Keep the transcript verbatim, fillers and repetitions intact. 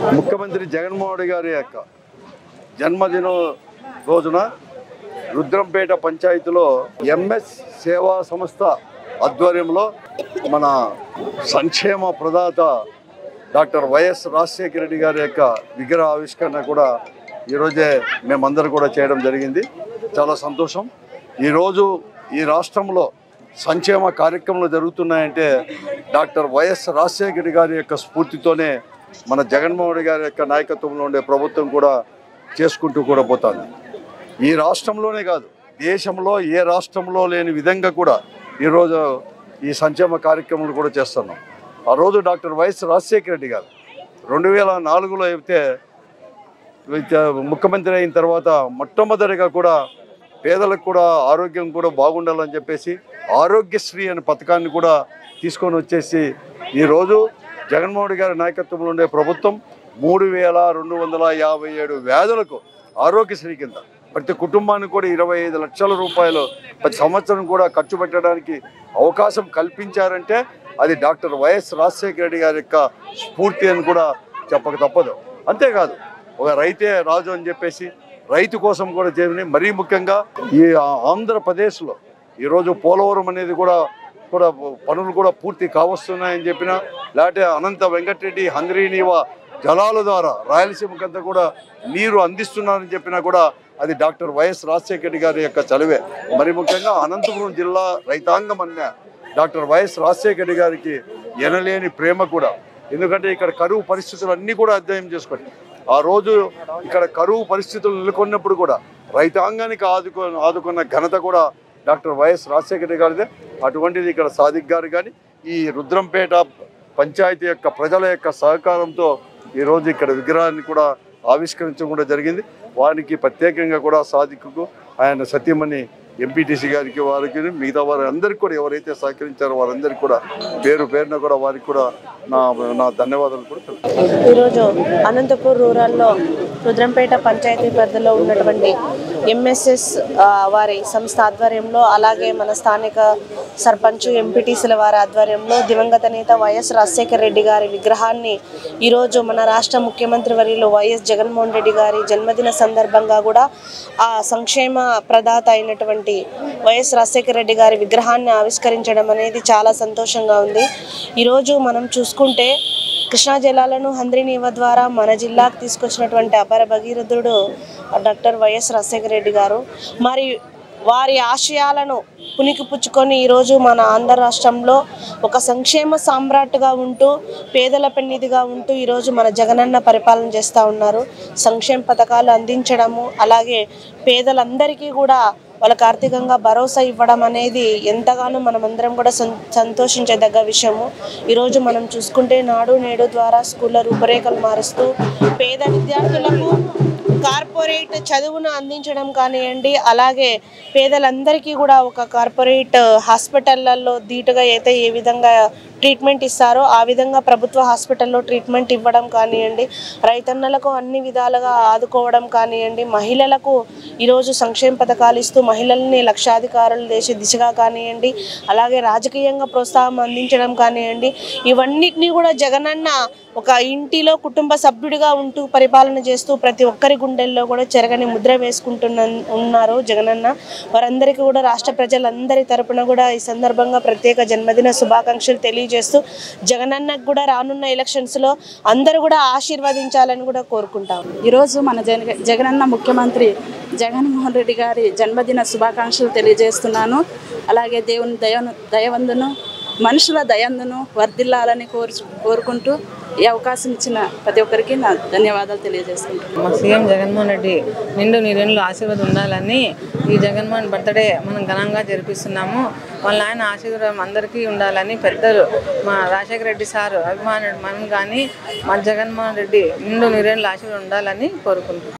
ముఖ్యమంత్రి జగన్మోహన్ రెడ్డి గారి యొక్క జన్మదినం రోజున రుద్రంపేట పంచాయతీలో ఎంఎస్ సేవా సంస్థ ఆధ్వర్యంలో మన సంక్షేమ ప్రదాత డాక్టర్ వైఎస్ రాజశేఖర రెడ్డి గారి యొక్క విగ్రహ ఆవిష్కరణ కూడా ఈరోజే మేమందరం కూడా చేయడం జరిగింది. చాలా సంతోషం. ఈరోజు ఈ రాష్ట్రంలో సంక్షేమ కార్యక్రమాలు జరుగుతున్నాయంటే డాక్టర్ వైఎస్ రాజశేఖర రెడ్డి గారి యొక్క స్ఫూర్తితోనే మన జగన్మోహన్ రెడ్డి గారి యొక్క నాయకత్వంలో ఉండే ప్రభుత్వం కూడా చేసుకుంటూ కూడా పోతుంది. ఈ రాష్ట్రంలోనే కాదు, దేశంలో ఏ రాష్ట్రంలో లేని విధంగా కూడా ఈరోజు ఈ సంక్షేమ కార్యక్రమాలు కూడా చేస్తున్నాం. ఆ రోజు డాక్టర్ వైఎస్ రాజశేఖర రెడ్డి గారు రెండు వేల నాలుగులో అయితే ముఖ్యమంత్రి అయిన తర్వాత మొట్టమొదటిగా కూడా పేదలకు కూడా ఆరోగ్యం కూడా బాగుండాలని చెప్పేసి ఆరోగ్యశ్రీ అనే పథకాన్ని కూడా తీసుకొని వచ్చేసి ఈరోజు జగన్మోహన్ రెడ్డి గారి నాయకత్వంలో ఉండే ప్రభుత్వం మూడు వేల రెండు వందల యాభై ఏడు వ్యాధులకు ఆరోగ్యశ్రీ కింద ప్రతి కుటుంబానికి కూడా ఇరవై ఐదు లక్షల రూపాయలు ప్రతి సంవత్సరం కూడా ఖర్చు పెట్టడానికి అవకాశం కల్పించారంటే అది డాక్టర్ వైఎస్ రాజశేఖర రెడ్డి గారి యొక్క స్ఫూర్తి అని కూడా చెప్పక తప్పదు. అంతేకాదు, ఒక రైతే రాజు అని చెప్పేసి రైతు కోసం కూడా చేరి మరీ ముఖ్యంగా ఈ ఆంధ్రప్రదేశ్లో ఈరోజు పోలవరం అనేది కూడా కూడా పనులు కూడా పూర్తి కావస్తున్నాయని చెప్పిన, లేకపోతే అనంత వెంకటరెడ్డి హంద్రీనీవ జలాల ద్వారా రాయలసీమకంతా కూడా నీరు అందిస్తున్నారని చెప్పినా కూడా అది డాక్టర్ వైఎస్ రాజశేఖర రెడ్డి గారి యొక్క చలువే. మరి ముఖ్యంగా అనంతపురం జిల్లా రైతాంగం అన్న డాక్టర్ వైఎస్ రాజశేఖర రెడ్డి గారికి ఎనలేని ప్రేమ కూడా. ఎందుకంటే ఇక్కడ కరువు పరిస్థితులు అన్నీ కూడా అధ్యయనం చేసుకోండి. ఆ రోజు ఇక్కడ కరువు పరిస్థితులు నెలకొన్నప్పుడు కూడా రైతాంగానికి ఆదుకో ఆదుకున్న ఘనత కూడా డాక్టర్ వైఎస్ రాజశేఖర రెడ్డి గారిదే. అటువంటిది ఇక్కడ సాదిక్ గారు కానీ ఈ రుద్రంపేట పంచాయతీ యొక్క ప్రజల యొక్క సహకారంతో ఈరోజు ఇక్కడ విగ్రహాన్ని కూడా ఆవిష్కరించడం కూడా జరిగింది. వారికి ప్రత్యేకంగా కూడా సాదిక్కు ఆయన సత్యమణి ఎంపీటీసీ గారికి వారికి మిగతా వారి అందరికీ కూడా ఎవరైతే సహకరించారో వారందరికీ కూడా పేరు పేరున కూడా వారికి కూడా నా నా ధన్యవాదాలు కూడా తెలుపుతున్నాను. ఈరోజు అనంతపూర్ రూరల్లో రుద్రంపేట పంచాయతీ పరిధిలో ఉన్నటువంటి ఎంఎస్ఎస్ వారి సంస్థ ఆధ్వర్యంలో, అలాగే మన స్థానిక సర్పంచ్ ఎంపీటీసీల వారి ఆధ్వర్యంలో దివంగత నేత వైఎస్ రాజశేఖర రెడ్డి గారి విగ్రహాన్ని ఈరోజు మన రాష్ట్ర ముఖ్యమంత్రి వర్యులు వైఎస్ జగన్మోహన్ రెడ్డి గారి జన్మదిన సందర్భంగా కూడా ఆ సంక్షేమ ప్రదాత అయినటువంటి వైఎస్ రాజశేఖర రెడ్డి గారి విగ్రహాన్ని ఆవిష్కరించడం అనేది చాలా సంతోషంగా ఉంది. ఈరోజు మనం చూసుకుంటే కృష్ణా జిల్లాలను హంద్రీనీవ ద్వారా మన జిల్లాకు తీసుకొచ్చినటువంటి అపర భగీరథుడు డాక్టర్ వైఎస్ రాజశేఖర రెడ్డి గారు. మరి వారి ఆశయాలను పునికి పుచ్చుకొని ఈరోజు మన ఆంధ్ర రాష్ట్రంలో ఒక సంక్షేమ సామ్రాట్గా ఉంటూ పేదల పెన్నిధిగా ఉంటూ ఈరోజు మన జగనన్న పరిపాలన చేస్తూ ఉన్నారు. సంక్షేమ పథకాలు అందించడము, అలాగే పేదలందరికీ కూడా వాళ్ళకి ఆర్థికంగా భరోసా ఇవ్వడం అనేది ఎంతగానో మనమందరం కూడా సంతోషించదగ్గ విషయము. ఈరోజు మనం చూసుకుంటే నాడు నేడు ద్వారా స్కూళ్ళ రూపురేఖలు మారుస్తూ పేద విద్యార్థులకు కార్పొరేట్ చదువును అందించడం కానివ్వండి, అలాగే పేదలందరికీ కూడా ఒక కార్పొరేట్ హాస్పిటళ్లలో ధీటుగా అయితే ఏ విధంగా ట్రీట్మెంట్ ఇస్తారో ఆ విధంగా ప్రభుత్వ హాస్పిటల్లో ట్రీట్మెంట్ ఇవ్వడం కానివ్వండి, రైతన్నలకు అన్ని విధాలుగా ఆదుకోవడం కానివ్వండి, మహిళలకు ఈరోజు సంక్షేమ పథకాలు ఇస్తూ మహిళల్ని లక్షాధికారులు చేసే దిశగా కానివ్వండి, అలాగే రాజకీయంగా ప్రోత్సాహం అందించడం కానివ్వండి, ఇవన్నిటినీ కూడా జగనన్న ఒక ఇంటిలో కుటుంబ సభ్యుడిగా ఉంటూ పరిపాలన చేస్తూ ప్రతి ఒక్కరి గుండెల్లో కూడా చెరగని ముద్ర వేసుకుంటున్న ఉన్నారు జగనన్న. వారందరికీ కూడా రాష్ట్ర ప్రజలందరి తరపున కూడా ఈ సందర్భంగా ప్రత్యేక జన్మదిన శుభాకాంక్షలు తెలియజేస్తూ జగనన్నకు కూడా రానున్న ఎలక్షన్స్లో అందరూ కూడా ఆశీర్వదించాలని కూడా కోరుకుంటాం. ఈరోజు మన జగ జగనన్న ముఖ్యమంత్రి జగన్మోహన్ రెడ్డి గారి జన్మదిన శుభాకాంక్షలు తెలియజేస్తున్నాను. అలాగే దేవుని దయ దయవందును మనుషుల దయందును వర్ధిల్లాలని కోరు కోరుకుంటూ ఈ అవకాశం ఇచ్చిన ప్రతి ఒక్కరికి నా ధన్యవాదాలు తెలియజేసుకుంటున్నాను. మా సీఎం జగన్మోహన్ రెడ్డి నిండు నీరెండ్లు ఆశీర్వాదం ఉండాలని ఈ జగన్మోహన్ బర్త్డే మనం ఘనంగా జరిపిస్తున్నాము. వాళ్ళ ఆయన ఆశీర్వాదం అందరికీ ఉండాలని పెద్దలు మా రాజశేఖర రెడ్డి సార్ అభిమానుడు మనం కానీ మా జగన్మోహన్ రెడ్డి నిండు నీరెండ్లు ఆశీర్వాదం ఉండాలని కోరుకుంటున్నాం.